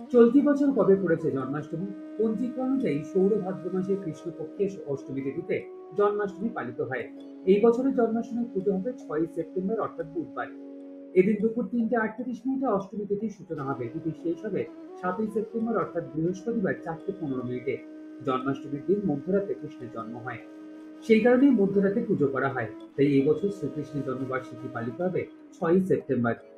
চলতি বছর কবে পড়েছে জন্মাষ্টমী? পঞ্জিকা অনুযায়ী সৌর ভাদ্র মাসের কৃষ্ণপক্ষের অষ্টমী তিথিতে জন্মাষ্টমী পালিত হয়। এই বছরের জন্মাষ্টমীর পুজো হবে 6ই সেপ্টেম্বর অর্থাৎ বুধবার। এদিন দুপুর 3:38 অষ্টমী তিথির সূচনা হবে। তিথি শেষ হবে 7ই সেপ্টেম্বর অর্থাৎ বৃহস্পতিবার 4:15। জন্মাষ্টমীর দিন মধ্যরাতে কৃষ্ণের জন্ম হয়। সেই কারণেই মধ্যরাতে পুজো করা হয়। তাই এই বছর শ্রীকৃষ্ণের জন্মবার্ষিকী পালিত হবে 6ই সেপ্টেম্বর।